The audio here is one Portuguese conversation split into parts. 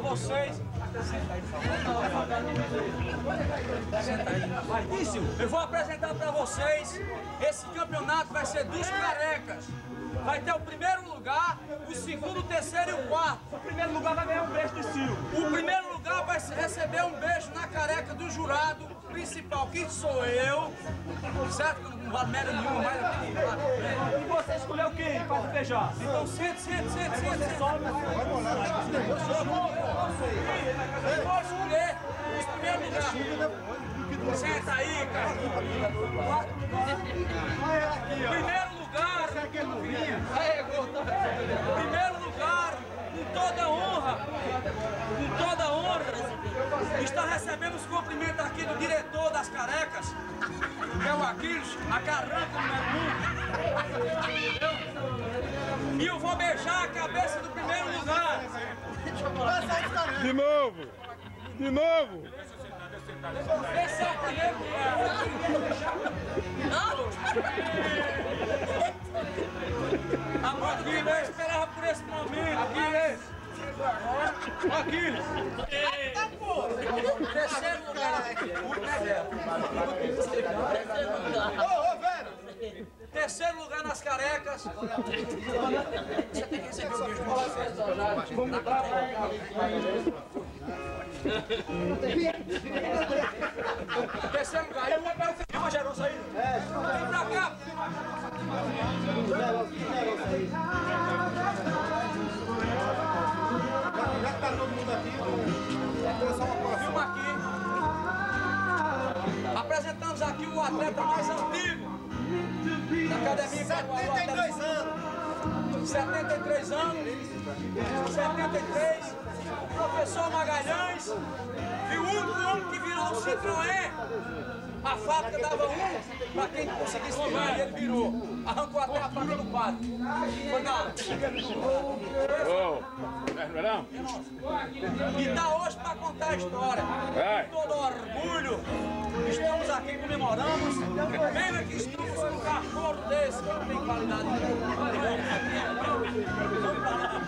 vocês. Eu vou apresentar para vocês. Esse campeonato vai ser dos carecas. Vai ter o primeiro lugar, o segundo, o terceiro e o quarto. O primeiro lugar vai ganhar um beijo do Sil. O primeiro lugar vai receber um beijo na careca do jurado principal, que sou eu. Certo? Que não vale merda nenhuma, mas... E você escolheu quem para beijar? Então sente. Eu vou escolher os primeiros lugares. Senta aí, cara. Primeiro lugar. Primeiro lugar, com toda honra, está recebendo os cumprimentos aqui do diretor das carecas, que é o Aquiles, a carranca número 1. E eu vou beijar a cabeça do primeiro lugar. De novo! Esse é o primeiro lugar. Aquiles, eu esperava por esse momento. Aquiles. Terceiro lugar. Terceiro lugar nas carecas. Você tem que receber o beijo de vocês. Terceiro lugar. Eu vou pegar o filho, uma gerosa aí. Vem pra cá. Já que tá todo mundo aqui, filma aqui. Apresentamos aqui o atleta mais antigo da academia. 72 anos. 73 anos. 73. Professor Magalhães. E o único homem que virou o Citroën. A fábrica dava um, para quem conseguisse virar, ele virou. Arrancou até a placa do padre. Foi nada. E está hoje para contar a história. Com todo orgulho, estamos aqui comemoramos. Pena que estamos com um cachorro desse, que não tem qualidade. Vamos para lá.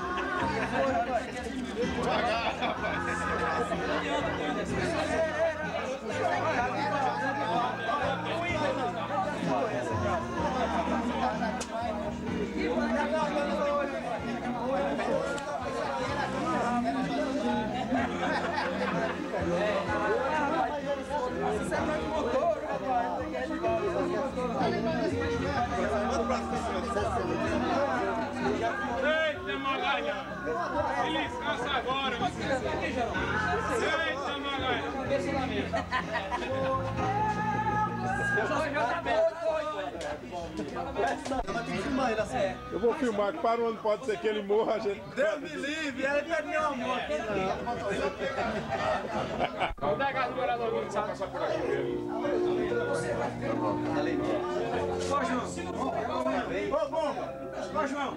Eita, Magalhães! Ele descansa agora! Eita, Magalhães! eu vou filmar, que para onde pode ser que ele morra, a gente... Deus me livre, ele perdeu a moto. O delegado do morador não sabe passar por aqui mesmo. Ó, João. Ô, bomba. Ó, João.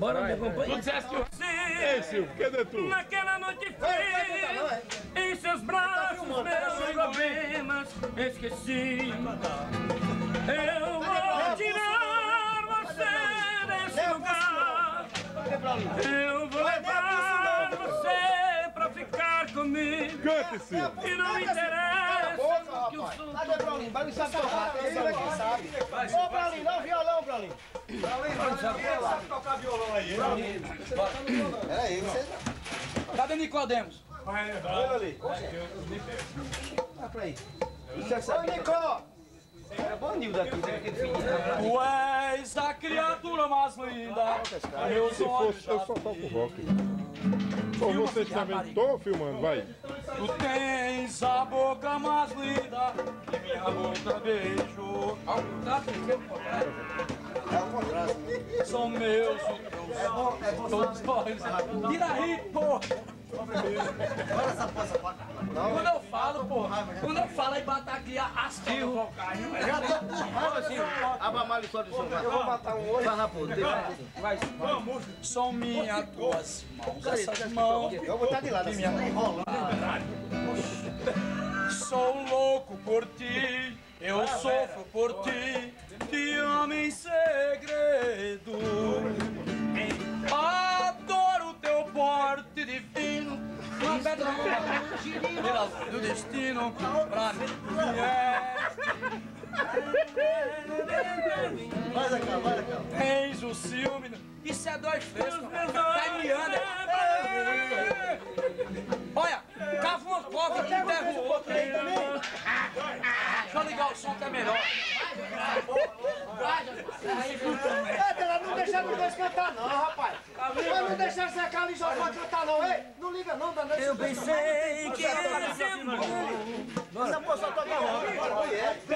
Bora, meu companheiro. Tu disseste que eu... Ei, Silvio, cadê tu? Naquela noite fria, em seus braços, meus problemas esqueci. Eu vou tirar você desse lugar. Eu vou levar você pra ficar comigo. Cante, Silvio. E não me interessa que o som... Cadê o Brolinho? Vai me sacar. Ele é quem sabe. Ô, Brolinho, dá um violão, Brolinho. Brolinho, sabe tocar violão aí. Peraí, você... Cadê Nicodemos? Olha ali. Olha pra aí. Ô, Nico! É bom Nildo aqui, tem aquele filhinho. Tu és a criatura mais linda. Meus Se olhos fosse, eu só toco rock. Pô, vocês também estão filmando, vai. Tu tens a boca mais linda que minha boca beijou. Ao contrário, são meus os teus todos olhos. Tira aí, porra! Quando eu falo, porra, quando eu falo aí batalha as vocais, Abra mais o som. Eu vou matar um olho. Vai na porra, vai. são minhas tuas mãos, essas mãos. Eu vou botar de lado assim. Sou louco por ti, eu sofro por ti, te amo em segredo. Adoro teu porte divino, uma pedra do destino pra mim. Vai cá. Tens o ciúme, isso é dói fresco, tá meando. Olha, cava uma cova e enterra o outro aí também. Deixa eu ligar o som que é melhor. Ela não deixa os dois cantar não, rapaz. Vai não deixar secar ali só pra cantar não, ei. Não liga não, danado. Eu pensei que ia ser bom. Essa moça só toca rock.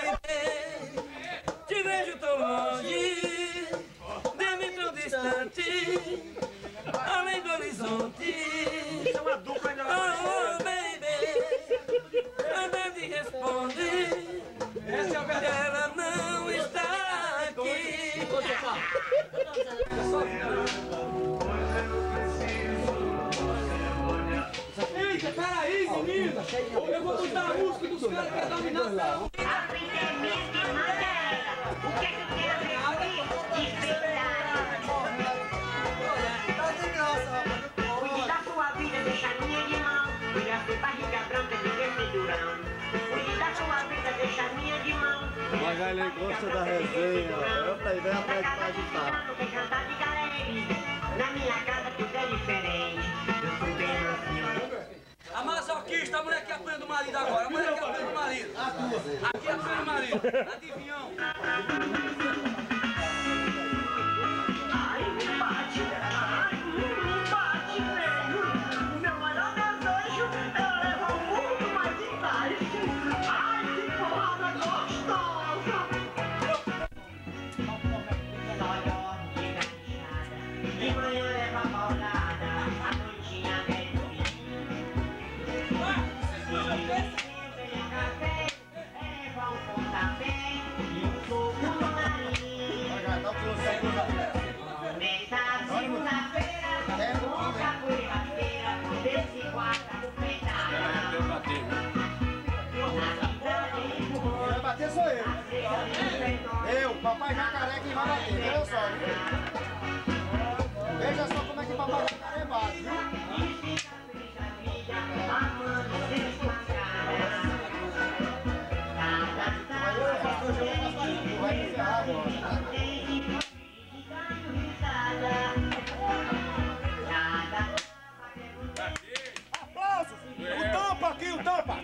Te vejo tão longe, de mim tão distante, além do horizonte. É uma dupla ainda lá. Oh, baby, nada me responde. Ela não está aqui. Eita, peraí, menina! Eu vou cantar a música dos caras que é dominação. Cuide da sua vida, deixa a minha de mão. Cuida da barriga branca de vermelhurão. Cuide da sua vida, deixa a minha de mão. Mas ele gosta da resenha, eu falei, vem atrás pra agitar. Quer cantar de galera. Na minha casa tudo é diferente. Eu sou bem assim. A masoquista, a mulher que apanha do marido agora, a mulher que apanha do marido. Aqui apanha do marido. Adivinhão. Ai, me bate, velho. Meu maior desejo é levar o mundo mais embaixo. Ai, que porrada gostosa. De manhã leva a paulada, a noitinha vem dormir. Café, leva um pontapé e um soco no nariz. Nessa segunda-feira, nunca fui rasteira, desse quarta-feira. Vai bater sou eu. Eu, papai jacaré que vai bater, eu só, viu? Veja só como é que papai jacaré bate, viu? Vai me ferrar agora. Aplausos! O tampa aqui, o tampa!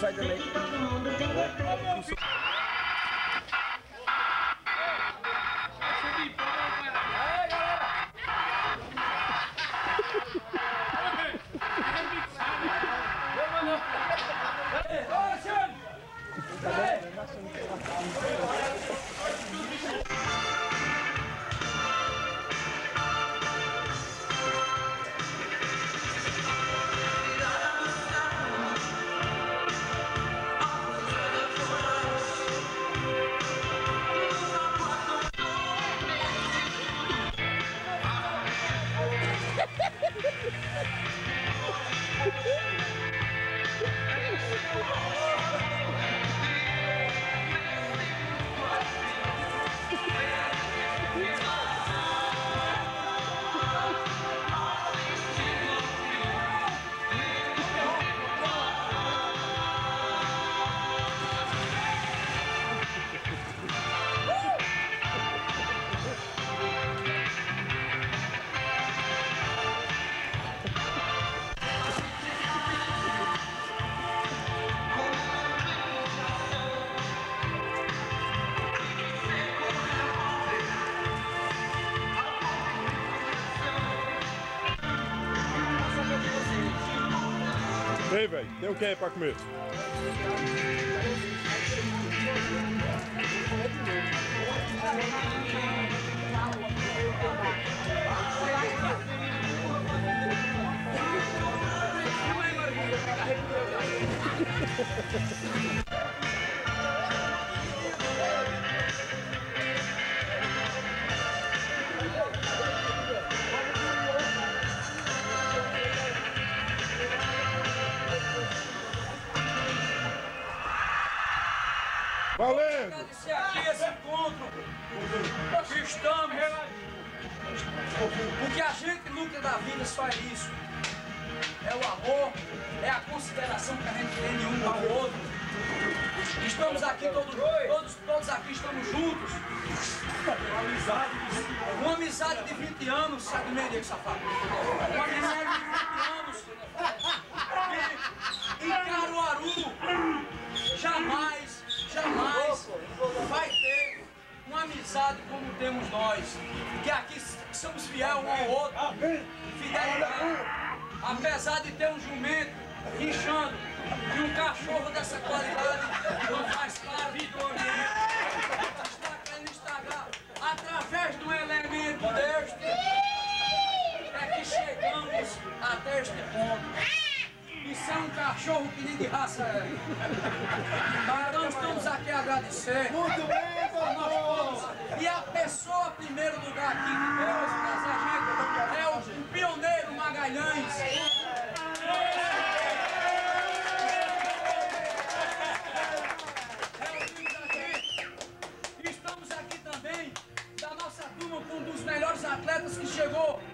sai também. Ei, velho, tem o que aí pra comer? Valendo! Agradecer aqui esse encontro que estamos, porque a gente luta da vida só é isso. É o amor, é a consideração que a gente tem de um ao outro. Estamos aqui todos aqui estamos juntos. Uma amizade de 20 anos, sabe meio dele, safado? Uma amizade de 20 anos. E em Caruaru, jamais vai ter uma amizade como temos nós, que aqui somos fiéis um ao outro, fidelidade. Apesar de ter um jumento guinchando e um cachorro dessa qualidade, não faz parte do ambiente. Está querendo estragar através de um elemento deste, é que chegamos até este ponto. Isso é um cachorro que nem de raça é. Mas nós estamos aqui a agradecer. Muito bem, doutor! E a pessoa, em primeiro lugar aqui, que deu esse presente, é o pioneiro Magalhães. Estamos aqui também da nossa turma com um dos melhores atletas que chegou